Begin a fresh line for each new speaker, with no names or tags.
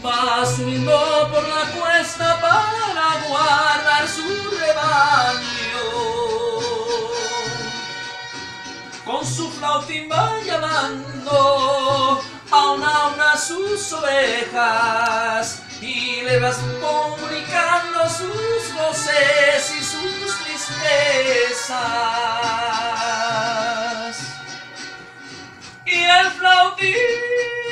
va subiendo por la cuesta para guardar su rebaño. Con su flautín va llamando a una sus ovejas y le vas comunicando sus voces y sus tristezas. Y el flautín